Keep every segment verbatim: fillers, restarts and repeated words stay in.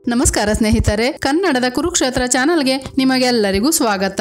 ನಮಸ್ಕಾರ ಸ್ನೇಹಿತರೆ, ಕನ್ನಡದ ಕುರುಕ್ಷೇತ್ರ ಚಾನೆಲ್ಗೆ ನಿಮಗೆಲ್ಲರಿಗೂ ಸ್ವಾಗತ.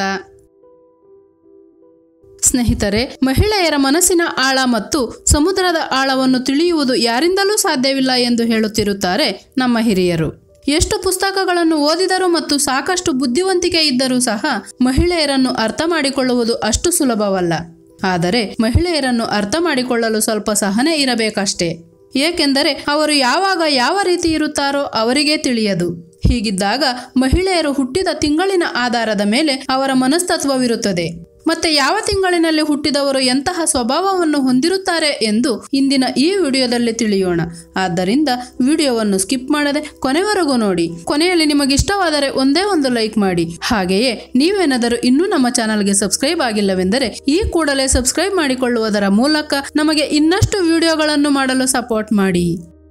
ಸ್ನೇಹಿತರೆ, ಮಹಿಳೆಯರ ಮನಸ್ಸಿನ ಆಳ ಮತ್ತು ಸಮುದ್ರದ ಆಳವನ್ನು ತಿಳಿಯುವುದು ಯಾರಿಂದಲೂ ಸಾಧ್ಯವಿಲ್ಲ ಎಂದು ಹೇಳುತ್ತಿರುತ್ತಾರೆ ನಮ್ಮ ಹಿರಿಯರು. ಎಷ್ಟು ಪುಸ್ತಕಗಳನ್ನು ಓದಿದರೂ ಮತ್ತು ಸಾಕಷ್ಟು ಬುದ್ಧಿವಂತಿಕೆ ಇದ್ದರೂ ಸಹ ಮಹಿಳೆಯರನ್ನು ಅರ್ಥ ಮಾಡಿಕೊಳ್ಳುವುದು ಅಷ್ಟು ಸುಲಭವಲ್ಲ. ಆದರೆ ಮಹಿಳೆಯರನ್ನು ಅರ್ಥ ಮಾಡಿಕೊಳ್ಳಲು ಸ್ವಲ್ಪ ಸಹನೆ ಇರಬೇಕಷ್ಟೇ. ಏಕೆಂದರೆ ಅವರು ಯಾವಾಗ ಯಾವ ರೀತಿ ಇರುತ್ತಾರೋ ಅವರಿಗೆ ತಿಳಿಯದು. ಹೀಗಿದ್ದಾಗ ಮಹಿಳೆಯರು ಹುಟ್ಟಿದ ತಿಂಗಳಿನ ಆಧಾರದ ಮೇಲೆ ಅವರ ಮನಸ್ತತ್ವವಿರುತ್ತದೆ. ಮತ್ತೆ ಯಾವ ತಿಂಗಳಿನಲ್ಲಿ ಹುಟ್ಟಿದವರು ಎಂತಹ ಸ್ವಭಾವವನ್ನು ಹೊಂದಿರುತ್ತಾರೆ ಎಂದು ಇಂದಿನ ಈ ವಿಡಿಯೋದಲ್ಲಿ ತಿಳಿಯೋಣ. ಆದ್ದರಿಂದ ವಿಡಿಯೋವನ್ನು ಸ್ಕಿಪ್ ಮಾಡದೆ ಕೊನೆವರೆಗೂ ನೋಡಿ. ಕೊನೆಯಲ್ಲಿ ನಿಮಗಿಷ್ಟವಾದರೆ ಒಂದೇ ಒಂದು ಲೈಕ್ ಮಾಡಿ. ಹಾಗೆಯೇ ನೀವೇನಾದರೂ ಇನ್ನೂ ನಮ್ಮ ಚಾನಲ್ಗೆ ಸಬ್ಸ್ಕ್ರೈಬ್ ಆಗಿಲ್ಲವೆಂದರೆ ಈ ಕೂಡಲೇ ಸಬ್ಸ್ಕ್ರೈಬ್ ಮಾಡಿಕೊಳ್ಳುವುದರ ಮೂಲಕ ನಮಗೆ ಇನ್ನಷ್ಟು ವಿಡಿಯೋಗಳನ್ನು ಮಾಡಲು ಸಪೋರ್ಟ್ ಮಾಡಿ.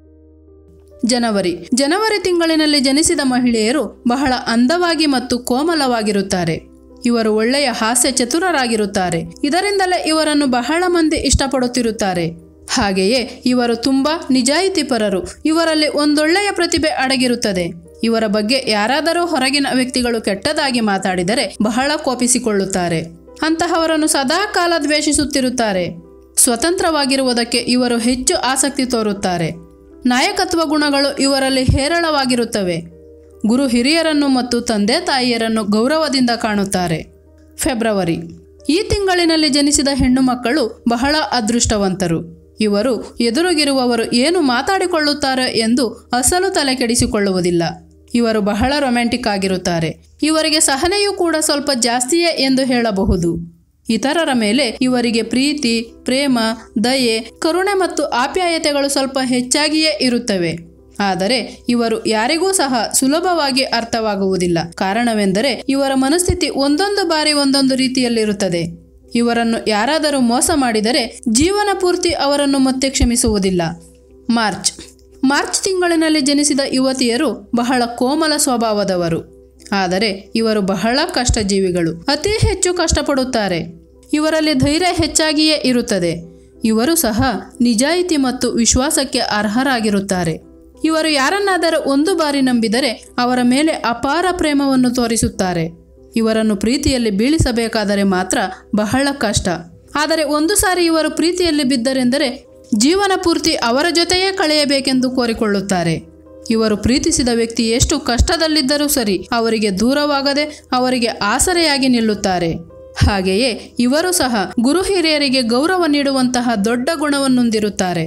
ಜನವರಿ ಜನವರಿ ತಿಂಗಳಿನಲ್ಲಿ ಜನಿಸಿದ ಮಹಿಳೆಯರು ಬಹಳ ಅಂದವಾಗಿ ಮತ್ತು ಕೋಮಲವಾಗಿರುತ್ತಾರೆ. ಇವರು ಒಳ್ಳೆಯ ಹಾಸ್ಯ ಚತುರರಾಗಿರುತ್ತಾರೆ. ಇದರಿಂದಲೇ ಇವರನ್ನು ಬಹಳ ಮಂದಿ ಇಷ್ಟಪಡುತ್ತಿರುತ್ತಾರೆ. ಹಾಗೆಯೇ ಇವರು ತುಂಬಾ ನಿಜಾಯಿತಿಪರರು. ಇವರಲ್ಲಿ ಒಂದೊಳ್ಳೆಯ ಪ್ರತಿಭೆ ಅಡಗಿರುತ್ತದೆ. ಇವರ ಬಗ್ಗೆ ಯಾರಾದರೂ ಹೊರಗಿನ ವ್ಯಕ್ತಿಗಳು ಕೆಟ್ಟದಾಗಿ ಮಾತಾಡಿದರೆ ಬಹಳ ಕೋಪಿಸಿಕೊಳ್ಳುತ್ತಾರೆ. ಅಂತಹವರನ್ನು ಸದಾ ಕಾಲ ದ್ವೇಷಿಸುತ್ತಿರುತ್ತಾರೆ. ಸ್ವತಂತ್ರವಾಗಿರುವುದಕ್ಕೆ ಇವರು ಹೆಚ್ಚು ಆಸಕ್ತಿ ತೋರುತ್ತಾರೆ. ನಾಯಕತ್ವ ಗುಣಗಳು ಇವರಲ್ಲಿ ಹೇರಳವಾಗಿರುತ್ತವೆ. ಗುರು ಹಿರಿಯರನ್ನು ಮತ್ತು ತಂದೆ ತಾಯಿಯರನ್ನು ಗೌರವದಿಂದ ಕಾಣುತ್ತಾರೆ. ಫೆಬ್ರವರಿ ಈ ತಿಂಗಳಿನಲ್ಲಿ ಜನಿಸಿದ ಹೆಣ್ಣು ಮಕ್ಕಳು ಬಹಳ ಅದೃಷ್ಟವಂತರು. ಇವರು ಎದುರುಗಿರುವವರು ಏನು ಮಾತಾಡಿಕೊಳ್ಳುತ್ತಾರೆ ಎಂದು ಅಸಲು ತಲೆ ಕೆಡಿಸಿಕೊಳ್ಳುವುದಿಲ್ಲ. ಇವರು ಬಹಳ ರೊಮ್ಯಾಂಟಿಕ್ ಆಗಿರುತ್ತಾರೆ. ಇವರಿಗೆ ಸಹನೆಯೂ ಕೂಡ ಸ್ವಲ್ಪ ಜಾಸ್ತಿಯೇ ಎಂದು ಹೇಳಬಹುದು. ಇತರರ ಮೇಲೆ ಇವರಿಗೆ ಪ್ರೀತಿ, ಪ್ರೇಮ, ದಯೆ, ಕರುಣೆ ಮತ್ತು ಆಪ್ಯಾಯತೆಗಳು ಸ್ವಲ್ಪ ಹೆಚ್ಚಾಗಿಯೇ ಇರುತ್ತವೆ. ಆದರೆ ಇವರು ಯಾರಿಗೂ ಸಹ ಸುಲಭವಾಗಿ ಅರ್ಥವಾಗುವುದಿಲ್ಲ. ಕಾರಣವೆಂದರೆ ಇವರ ಮನಸ್ಥಿತಿ ಒಂದೊಂದು ಬಾರಿ ಒಂದೊಂದು ರೀತಿಯಲ್ಲಿರುತ್ತದೆ. ಇವರನ್ನು ಯಾರಾದರೂ ಮೋಸ ಮಾಡಿದರೆ ಜೀವನ ಪೂರ್ತಿ ಅವರನ್ನು ಮತ್ತೆ ಕ್ಷಮಿಸುವುದಿಲ್ಲ. ಮಾರ್ಚ್ ಮಾರ್ಚ್ ತಿಂಗಳಿನಲ್ಲಿ ಜನಿಸಿದ ಯುವತಿಯರು ಬಹಳ ಕೋಮಲ ಸ್ವಭಾವದವರು. ಆದರೆ ಇವರು ಬಹಳ ಕಷ್ಟಜೀವಿಗಳು. ಅತಿ ಹೆಚ್ಚು ಕಷ್ಟಪಡುತ್ತಾರೆ. ಇವರಲ್ಲಿ ಧೈರ್ಯ ಹೆಚ್ಚಾಗಿಯೇ ಇರುತ್ತದೆ. ಇವರು ಸಹ ನಿಜಾಯಿತಿ ಮತ್ತು ವಿಶ್ವಾಸಕ್ಕೆ ಅರ್ಹರಾಗಿರುತ್ತಾರೆ. ಇವರು ಯಾರನ್ನಾದರೂ ಒಂದು ಬಾರಿ ನಂಬಿದರೆ ಅವರ ಮೇಲೆ ಅಪಾರ ಪ್ರೇಮವನ್ನು ತೋರಿಸುತ್ತಾರೆ. ಇವರನ್ನು ಪ್ರೀತಿಯಲ್ಲಿ ಬೀಳಿಸಬೇಕಾದರೆ ಮಾತ್ರ ಬಹಳ ಕಷ್ಟ. ಆದರೆ ಒಂದು ಸಾರಿ ಇವರು ಪ್ರೀತಿಯಲ್ಲಿ ಬಿದ್ದರೆಂದರೆ ಜೀವನ ಪೂರ್ತಿ ಅವರ ಜೊತೆಯೇ ಕಳೆಯಬೇಕೆಂದು ಕೋರಿಕೊಳ್ಳುತ್ತಾರೆ. ಇವರು ಪ್ರೀತಿಸಿದ ವ್ಯಕ್ತಿ ಎಷ್ಟು ಕಷ್ಟದಲ್ಲಿದ್ದರೂ ಸರಿ ಅವರಿಗೆ ದೂರವಾಗದೆ ಅವರಿಗೆ ಆಸರೆಯಾಗಿ ನಿಲ್ಲುತ್ತಾರೆ. ಹಾಗೆಯೇ ಇವರು ಸಹ ಗುರು ಹಿರಿಯರಿಗೆ ಗೌರವ ನೀಡುವಂತಹ ದೊಡ್ಡ ಗುಣವನ್ನೊಂದಿರುತ್ತಾರೆ.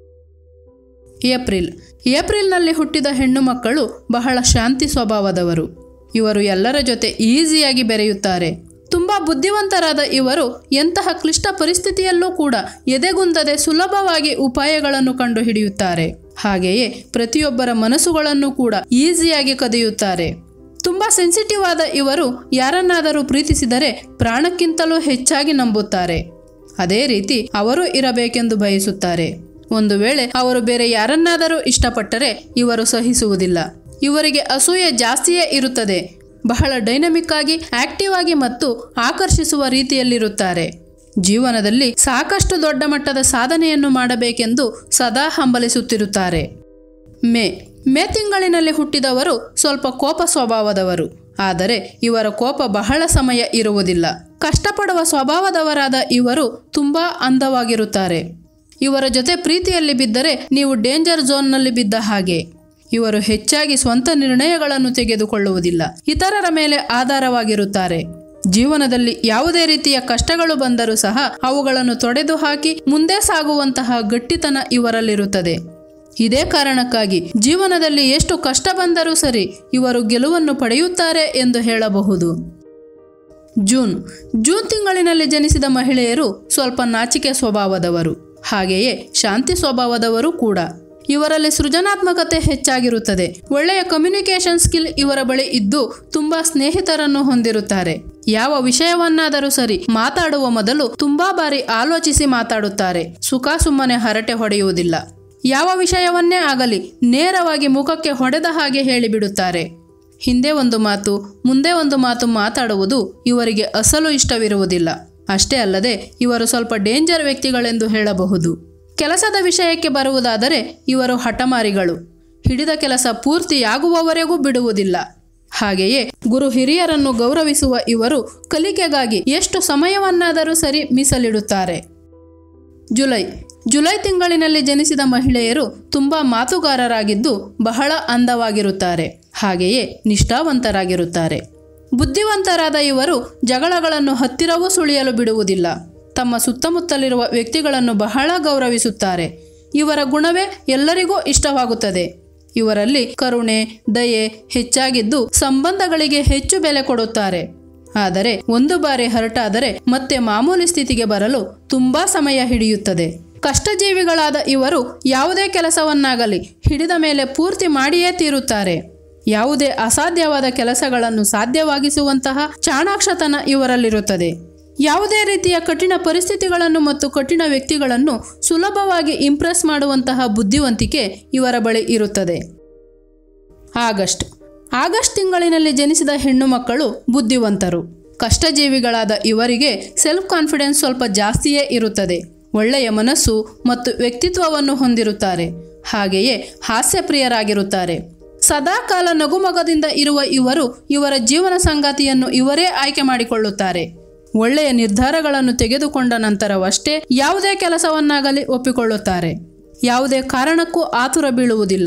ಏಪ್ರಿಲ್ ಏಪ್ರಿಲ್ನಲ್ಲಿ ಹುಟ್ಟಿದ ಹೆಣ್ಣು ಮಕ್ಕಳು ಬಹಳ ಶಾಂತಿ ಸ್ವಭಾವದವರು. ಇವರು ಎಲ್ಲರ ಜೊತೆ ಈಸಿಯಾಗಿ ಬೆರೆಯುತ್ತಾರೆ. ತುಂಬಾ ಬುದ್ಧಿವಂತರಾದ ಇವರು ಎಂತಹ ಕ್ಲಿಷ್ಟ ಪರಿಸ್ಥಿತಿಯಲ್ಲೂ ಕೂಡ ಎದೆಗುಂದದೆ ಸುಲಭವಾಗಿ ಉಪಾಯಗಳನ್ನು ಕಂಡುಹಿಡಿಯುತ್ತಾರೆ. ಹಾಗೆಯೇ ಪ್ರತಿಯೊಬ್ಬರ ಮನಸ್ಸುಗಳನ್ನು ಕೂಡ ಈಸಿಯಾಗಿ ಕದಿಯುತ್ತಾರೆ. ತುಂಬಾ ಸೆನ್ಸಿಟಿವ್ ಆದ ಇವರು ಯಾರನ್ನಾದರೂ ಪ್ರೀತಿಸಿದರೆ ಪ್ರಾಣಕ್ಕಿಂತಲೂ ಹೆಚ್ಚಾಗಿ ನಂಬುತ್ತಾರೆ. ಅದೇ ರೀತಿ ಅವರು ಇರಬೇಕೆಂದು ಬಯಸುತ್ತಾರೆ. ಒಂದು ವೇಳೆ ಅವರು ಬೇರೆ ಯಾರನ್ನಾದರೂ ಇಷ್ಟಪಟ್ಟರೆ ಇವರು ಸಹಿಸುವುದಿಲ್ಲ. ಇವರಿಗೆ ಅಸೂಯೆ ಜಾಸ್ತಿಯೇ ಇರುತ್ತದೆ. ಬಹಳ ಡೈನಮಿಕ್ ಆಗಿ, ಆಕ್ಟಿವ್ ಆಗಿ ಮತ್ತು ಆಕರ್ಷಿಸುವ ರೀತಿಯಲ್ಲಿರುತ್ತಾರೆ. ಜೀವನದಲ್ಲಿ ಸಾಕಷ್ಟು ದೊಡ್ಡ ಮಟ್ಟದ ಸಾಧನೆಯನ್ನು ಮಾಡಬೇಕೆಂದು ಸದಾ ಹಂಬಲಿಸುತ್ತಿರುತ್ತಾರೆ. ಮೇ ಮೇ ತಿಂಗಳಿನಲ್ಲಿ ಹುಟ್ಟಿದವರು ಸ್ವಲ್ಪ ಕೋಪ ಸ್ವಭಾವದವರು. ಆದರೆ ಇವರ ಕೋಪ ಬಹಳ ಸಮಯ ಇರುವುದಿಲ್ಲ. ಕಷ್ಟಪಡುವ ಸ್ವಭಾವದವರಾದ ಇವರು ತುಂಬಾ ಅಂದವಾಗಿರುತ್ತಾರೆ. ಇವರ ಜೊತೆ ಪ್ರೀತಿಯಲ್ಲಿ ಬಿದ್ದರೆ ನೀವು ಡೇಂಜರ್ ಝೋನ್ನಲ್ಲಿ ಬಿದ್ದ ಹಾಗೆ. ಇವರು ಹೆಚ್ಚಾಗಿ ಸ್ವಂತ ನಿರ್ಣಯಗಳನ್ನು ತೆಗೆದುಕೊಳ್ಳುವುದಿಲ್ಲ. ಇತರರ ಮೇಲೆ ಆಧಾರವಾಗಿರುತ್ತಾರೆ. ಜೀವನದಲ್ಲಿ ಯಾವುದೇ ರೀತಿಯ ಕಷ್ಟಗಳು ಬಂದರೂ ಸಹ ಅವುಗಳನ್ನು ತೊಡೆದು ಹಾಕಿ ಮುಂದೆ ಸಾಗುವಂತಹ ಗಟ್ಟಿತನ ಇವರಲ್ಲಿರುತ್ತದೆ. ಇದೇ ಕಾರಣಕ್ಕಾಗಿ ಜೀವನದಲ್ಲಿ ಎಷ್ಟು ಕಷ್ಟ ಬಂದರೂ ಸರಿ ಇವರು ಗೆಲುವನ್ನು ಪಡೆಯುತ್ತಾರೆ ಎಂದು ಹೇಳಬಹುದು. ಜೂನ್ ಜೂನ್ ತಿಂಗಳಿನಲ್ಲಿ ಜನಿಸಿದ ಮಹಿಳೆಯರು ಸ್ವಲ್ಪ ನಾಚಿಕೆ ಸ್ವಭಾವದವರು. ಹಾಗೆಯೇ ಶಾಂತಿ ಸ್ವಭಾವದವರು ಕೂಡ. ಇವರಲ್ಲಿ ಸೃಜನಾತ್ಮಕತೆ ಹೆಚ್ಚಾಗಿರುತ್ತದೆ. ಒಳ್ಳೆಯ ಕಮ್ಯುನಿಕೇಶನ್ ಸ್ಕಿಲ್ ಇವರ ಬಳಿ ಇದ್ದು ತುಂಬಾ ಸ್ನೇಹಿತರನ್ನು ಹೊಂದಿರುತ್ತಾರೆ. ಯಾವ ವಿಷಯವನ್ನಾದರೂ ಸರಿ ಮಾತಾಡುವ ಮೊದಲು ತುಂಬಾ ಬಾರಿ ಆಲೋಚಿಸಿ ಮಾತಾಡುತ್ತಾರೆ. ಸುಖ ಸುಮ್ಮನೆ ಹರಟೆ ಹೊಡೆಯುವುದಿಲ್ಲ. ಯಾವ ವಿಷಯವನ್ನೇ ಆಗಲಿ ನೇರವಾಗಿ ಮುಖಕ್ಕೆ ಹೊಡೆದ ಹಾಗೆ ಹೇಳಿಬಿಡುತ್ತಾರೆ. ಹಿಂದೆ ಒಂದು ಮಾತು ಮುಂದೆ ಒಂದು ಮಾತು ಮಾತಾಡುವುದು ಇವರಿಗೆ ಅಸಲು ಇಷ್ಟವಿರುವುದಿಲ್ಲ. ಅಷ್ಟೇ ಅಲ್ಲದೆ ಇವರು ಸ್ವಲ್ಪ ಡೇಂಜರ್ ವ್ಯಕ್ತಿಗಳೆಂದು ಹೇಳಬಹುದು. ಕೆಲಸದ ವಿಷಯಕ್ಕೆ ಬರುವುದಾದರೆ ಇವರು ಹಠಮಾರಿಗಳು. ಹಿಡಿದ ಕೆಲಸ ಪೂರ್ತಿಯಾಗುವವರೆಗೂ ಬಿಡುವುದಿಲ್ಲ. ಹಾಗೆಯೇ ಗುರು ಹಿರಿಯರನ್ನು ಗೌರವಿಸುವ ಇವರು ಕಲಿಕೆಗಾಗಿ ಎಷ್ಟು ಸಮಯವನ್ನಾದರೂ ಸರಿ ಮೀಸಲಿಡುತ್ತಾರೆ. ಜುಲೈ ಜುಲೈ ತಿಂಗಳಿನಲ್ಲಿ ಜನಿಸಿದ ಮಹಿಳೆಯರು ತುಂಬ ಮಾತುಗಾರರಾಗಿದ್ದು ಬಹಳ ಅಂದವಾಗಿರುತ್ತಾರೆ. ಹಾಗೆಯೇ ನಿಷ್ಠಾವಂತರಾಗಿರುತ್ತಾರೆ. ಬುದ್ಧಿವಂತರಾದ ಇವರು ಜಗಳಗಳನ್ನು ಹತ್ತಿರವೂ ಸುಳಿಯಲು ಬಿಡುವುದಿಲ್ಲ. ತಮ್ಮ ಸುತ್ತಮುತ್ತಲಿರುವ ವ್ಯಕ್ತಿಗಳನ್ನು ಬಹಳ ಗೌರವಿಸುತ್ತಾರೆ. ಇವರ ಗುಣವೇ ಎಲ್ಲರಿಗೂ ಇಷ್ಟವಾಗುತ್ತದೆ. ಇವರಲ್ಲಿ ಕರುಣೆ, ದಯೆ ಹೆಚ್ಚಾಗಿದ್ದು ಸಂಬಂಧಗಳಿಗೆ ಹೆಚ್ಚು ಬೆಲೆ ಕೊಡುತ್ತಾರೆ. ಆದರೆ ಒಂದು ಬಾರಿ ಹರಟಾದರೆ ಮತ್ತೆ ಮಾಮೂಲಿ ಸ್ಥಿತಿಗೆ ಬರಲು ತುಂಬಾ ಸಮಯ ಹಿಡಿಯುತ್ತದೆ. ಕಷ್ಟಜೀವಿಗಳಾದ ಇವರು ಯಾವುದೇ ಕೆಲಸವನ್ನಾಗಲಿ ಹಿಡಿದ ಮೇಲೆ ಪೂರ್ತಿ ಮಾಡಿಯೇ ತೀರುತ್ತಾರೆ. ಯಾವುದೇ ಅಸಾಧ್ಯವಾದ ಕೆಲಸಗಳನ್ನು ಸಾಧ್ಯವಾಗಿಸುವಂತಹ ಚಾಣಾಕ್ಷತನ ಇವರಲ್ಲಿರುತ್ತದೆ. ಯಾವುದೇ ರೀತಿಯ ಕಠಿಣ ಪರಿಸ್ಥಿತಿಗಳನ್ನು ಮತ್ತು ಕಠಿಣ ವ್ಯಕ್ತಿಗಳನ್ನು ಸುಲಭವಾಗಿ ಇಂಪ್ರೆಸ್ ಮಾಡುವಂತಹ ಬುದ್ಧಿವಂತಿಕೆ ಇವರ ಬಳಿ ಇರುತ್ತದೆ. ಆಗಸ್ಟ್ ಆಗಸ್ಟ್ ತಿಂಗಳಿನಲ್ಲಿ ಜನಿಸಿದ ಹೆಣ್ಣು ಮಕ್ಕಳು ಬುದ್ಧಿವಂತರು. ಕಷ್ಟಜೀವಿಗಳಾದ ಇವರಿಗೆ ಸೆಲ್ಫ್ ಕಾನ್ಫಿಡೆನ್ಸ್ ಸ್ವಲ್ಪ ಜಾಸ್ತಿಯೇ ಇರುತ್ತದೆ. ಒಳ್ಳೆಯ ಮನಸ್ಸು ಮತ್ತು ವ್ಯಕ್ತಿತ್ವವನ್ನು ಹೊಂದಿರುತ್ತಾರೆ. ಹಾಗೆಯೇ ಹಾಸ್ಯಪ್ರಿಯರಾಗಿರುತ್ತಾರೆ. ಸದಾ ಕಾಲ ನಗುಮೊಗದಿಂದ ಇರುವ ಇವರು ಇವರ ಜೀವನ ಸಂಗಾತಿಯನ್ನು ಇವರೇ ಆಯ್ಕೆ ಮಾಡಿಕೊಳ್ಳುತ್ತಾರೆ. ಒಳ್ಳೆಯ ನಿರ್ಧಾರಗಳನ್ನು ತೆಗೆದುಕೊಂಡ ನಂತರವಷ್ಟೇ ಯಾವುದೇ ಕೆಲಸವನ್ನಾಗಲಿ ಒಪ್ಪಿಕೊಳ್ಳುತ್ತಾರೆ. ಯಾವುದೇ ಕಾರಣಕ್ಕೂ ಆತುರ ಬೀಳುವುದಿಲ್ಲ.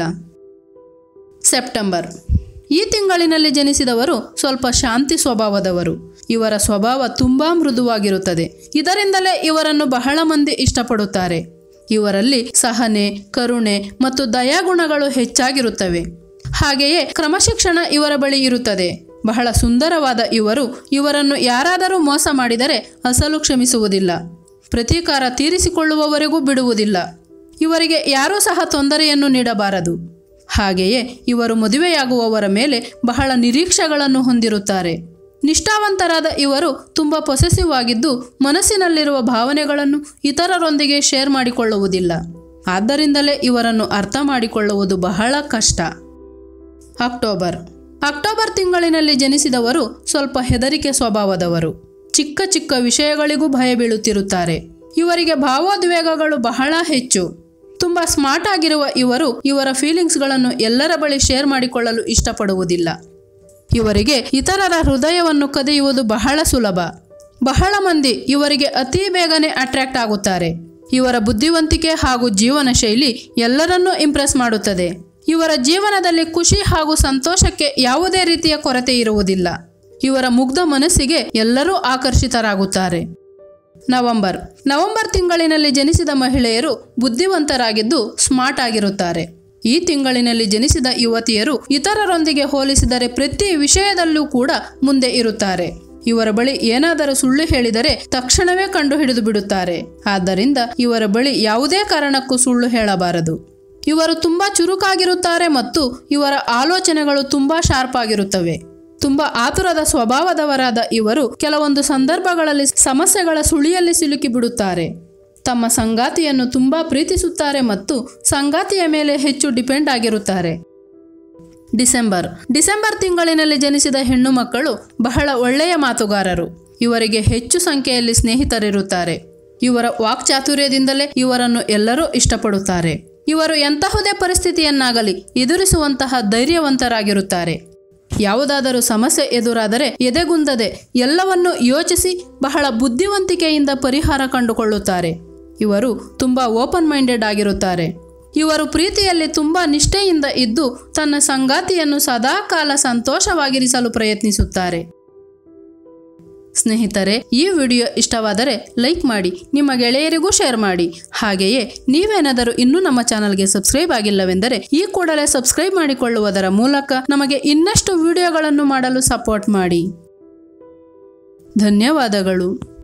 ಸೆಪ್ಟೆಂಬರ್ ಈ ತಿಂಗಳಿನಲ್ಲಿ ಜನಿಸಿದವರು ಸ್ವಲ್ಪ ಶಾಂತಿ ಸ್ವಭಾವದವರು. ಇವರ ಸ್ವಭಾವ ತುಂಬಾ ಮೃದುವಾಗಿರುತ್ತದೆ. ಇದರಿಂದಲೇ ಇವರನ್ನು ಬಹಳ ಮಂದಿ ಇಷ್ಟಪಡುತ್ತಾರೆ. ಇವರಲ್ಲಿ ಸಹನೆ, ಕರುಣೆ ಮತ್ತು ದಯಾಗುಣಗಳು ಹೆಚ್ಚಾಗಿರುತ್ತವೆ. ಹಾಗೆಯೇ ಕ್ರಮಶಿಕ್ಷಣ ಇವರ ಬಳಿ ಇರುತ್ತದೆ. ಬಹಳ ಸುಂದರವಾದ ಇವರು ಇವರನ್ನು ಯಾರಾದರೂ ಮೋಸ ಮಾಡಿದರೆ ಅಸಲು ಕ್ಷಮಿಸುವುದಿಲ್ಲ. ಪ್ರತೀಕಾರ ತೀರಿಸಿಕೊಳ್ಳುವವರೆಗೂ ಬಿಡುವುದಿಲ್ಲ. ಇವರಿಗೆ ಯಾರೂ ಸಹ ತೊಂದರೆಯನ್ನು ನೀಡಬಾರದು. ಹಾಗೆಯೇ ಇವರು ಮದುವೆಯಾಗುವವರ ಮೇಲೆ ಬಹಳ ನಿರೀಕ್ಷೆಗಳನ್ನು ಹೊಂದಿರುತ್ತಾರೆ. ನಿಷ್ಠಾವಂತರಾದ ಇವರು ತುಂಬ ಪೊಸೆಸಿವ್ ಆಗಿದ್ದು ಮನಸ್ಸಿನಲ್ಲಿರುವ ಭಾವನೆಗಳನ್ನು ಇತರರೊಂದಿಗೆ ಶೇರ್ ಮಾಡಿಕೊಳ್ಳುವುದಿಲ್ಲ. ಆದ್ದರಿಂದಲೇ ಇವರನ್ನು ಅರ್ಥ ಮಾಡಿಕೊಳ್ಳುವುದು ಬಹಳ ಕಷ್ಟ. ಅಕ್ಟೋಬರ್ ಅಕ್ಟೋಬರ್ ತಿಂಗಳಿನಲ್ಲಿ ಜನಿಸಿದವರು ಸ್ವಲ್ಪ ಹೆದರಿಕೆ ಸ್ವಭಾವದವರು. ಚಿಕ್ಕ ಚಿಕ್ಕ ವಿಷಯಗಳಿಗೂ ಭಯ ಬೀಳುತ್ತಿರುತ್ತಾರೆ. ಇವರಿಗೆ ಭಾವೋದ್ವೇಗಗಳು ಬಹಳ ಹೆಚ್ಚು. ತುಂಬ ಸ್ಮಾರ್ಟ್ ಆಗಿರುವ ಇವರು ಇವರ ಫೀಲಿಂಗ್ಸ್ಗಳನ್ನು ಎಲ್ಲರ ಬಳಿ ಶೇರ್ ಮಾಡಿಕೊಳ್ಳಲು ಇಷ್ಟಪಡುವುದಿಲ್ಲ. ಇವರಿಗೆ ಇತರರ ಹೃದಯವನ್ನು ಕದಿಯುವುದು ಬಹಳ ಸುಲಭ. ಬಹಳ ಮಂದಿ ಇವರಿಗೆ ಅತಿ ಬೇಗನೆ ಅಟ್ರಾಕ್ಟ್ ಆಗುತ್ತಾರೆ. ಇವರ ಬುದ್ಧಿವಂತಿಕೆ ಹಾಗೂ ಜೀವನ ಶೈಲಿ ಎಲ್ಲರನ್ನೂ ಇಂಪ್ರೆಸ್ ಮಾಡುತ್ತದೆ. ಇವರ ಜೀವನದಲ್ಲಿ ಖುಷಿ ಹಾಗೂ ಸಂತೋಷಕ್ಕೆ ಯಾವುದೇ ರೀತಿಯ ಕೊರತೆ ಇರುವುದಿಲ್ಲ. ಇವರ ಮುಗ್ಧ ಮನಸ್ಸಿಗೆ ಎಲ್ಲರೂ ಆಕರ್ಷಿತರಾಗುತ್ತಾರೆ. ನವೆಂಬರ್ ನವೆಂಬರ್ ತಿಂಗಳಿನಲ್ಲಿ ಜನಿಸಿದ ಮಹಿಳೆಯರು ಬುದ್ಧಿವಂತರಾಗಿದ್ದು ಸ್ಮಾರ್ಟ್ ಆಗಿರುತ್ತಾರೆ. ಈ ತಿಂಗಳಿನಲ್ಲಿ ಜನಿಸಿದ ಯುವತಿಯರು ಇತರರೊಂದಿಗೆ ಹೋಲಿಸಿದರೆ ಪ್ರತಿ ವಿಷಯದಲ್ಲೂ ಕೂಡ ಮುಂದೆ ಇರುತ್ತಾರೆ. ಇವರ ಬಳಿ ಏನಾದರೂ ಸುಳ್ಳು ಹೇಳಿದರೆ ತಕ್ಷಣವೇ ಕಂಡುಹಿಡಿದು ಬಿಡುತ್ತಾರೆ. ಆದ್ದರಿಂದ ಇವರ ಬಳಿ ಯಾವುದೇ ಕಾರಣಕ್ಕೂ ಸುಳ್ಳು ಹೇಳಬಾರದು. ಇವರು ತುಂಬಾ ಚುರುಕಾಗಿರುತ್ತಾರೆ ಮತ್ತು ಇವರ ಆಲೋಚನೆಗಳು ತುಂಬಾ ಶಾರ್ಪ್ ಆಗಿರುತ್ತವೆ. ತುಂಬಾ ಆತುರದ ಸ್ವಭಾವದವರಾದ ಇವರು ಕೆಲವೊಂದು ಸಂದರ್ಭಗಳಲ್ಲಿ ಸಮಸ್ಯೆಗಳ ಸುಳಿಯಲ್ಲಿ ಸಿಲುಕಿ ಬಿಡುತ್ತಾರೆ. ತಮ್ಮ ಸಂಗಾತಿಯನ್ನು ತುಂಬಾ ಪ್ರೀತಿಸುತ್ತಾರೆ ಮತ್ತು ಸಂಗಾತಿಯ ಮೇಲೆ ಹೆಚ್ಚು ಡಿಪೆಂಡ್ ಆಗಿರುತ್ತಾರೆ. ಡಿಸೆಂಬರ್ ಡಿಸೆಂಬರ್ ತಿಂಗಳಿನಲ್ಲಿ ಜನಿಸಿದ ಹೆಣ್ಣು ಮಕ್ಕಳು ಬಹಳ ಒಳ್ಳೆಯ ಮಾತುಗಾರರು. ಇವರಿಗೆ ಹೆಚ್ಚು ಸಂಖ್ಯೆಯಲ್ಲಿ ಸ್ನೇಹಿತರಿರುತ್ತಾರೆ. ಇವರ ವಾಕ್ಚಾತುರ್ಯದಿಂದಲೇ ಇವರನ್ನು ಎಲ್ಲರೂ ಇಷ್ಟಪಡುತ್ತಾರೆ. ಇವರು ಎಂತಹುದೇ ಪರಿಸ್ಥಿತಿಯನ್ನಾಗಲಿ ಎದುರಿಸುವಂತಹ ಧೈರ್ಯವಂತರಾಗಿರುತ್ತಾರೆ. ಯಾವುದಾದರೂ ಸಮಸ್ಯೆ ಎದುರಾದರೆ ಎದೆಗುಂದದೆ ಎಲ್ಲವನ್ನೂ ಯೋಚಿಸಿ ಬಹಳ ಬುದ್ಧಿವಂತಿಕೆಯಿಂದ ಪರಿಹಾರ ಕಂಡುಕೊಳ್ಳುತ್ತಾರೆ. ಇವರು ತುಂಬ ಓಪನ್ ಮೈಂಡೆಡ್ ಆಗಿರುತ್ತಾರೆ. ಇವರು ಪ್ರೀತಿಯಲ್ಲಿ ತುಂಬ ನಿಷ್ಠೆಯಿಂದ ಇದ್ದು ತನ್ನ ಸಂಗಾತಿಯನ್ನು ಸದಾ ಕಾಲ ಸಂತೋಷವಾಗಿರಿಸಲು ಪ್ರಯತ್ನಿಸುತ್ತಾರೆ. ಸ್ನೇಹಿತರೆ, ಈ ವಿಡಿಯೋ ಇಷ್ಟವಾದರೆ ಲೈಕ್ ಮಾಡಿ, ನಿಮ್ಮ ಗೆಳೆಯರಿಗೂ ಶೇರ್ ಮಾಡಿ. ಹಾಗೆಯೇ ನೀವೇನಾದರೂ ಇನ್ನೂ ನಮ್ಮ ಚಾನಲ್ಗೆ ಸಬ್ಸ್ಕ್ರೈಬ್ ಆಗಿಲ್ಲವೆಂದರೆ ಈ ಕೂಡಲೇ ಸಬ್ಸ್ಕ್ರೈಬ್ ಮಾಡಿಕೊಳ್ಳುವುದರ ಮೂಲಕ ನಮಗೆ ಇನ್ನಷ್ಟು ವಿಡಿಯೋಗಳನ್ನು ಮಾಡಲು ಸಪೋರ್ಟ್ ಮಾಡಿ. ಧನ್ಯವಾದಗಳು.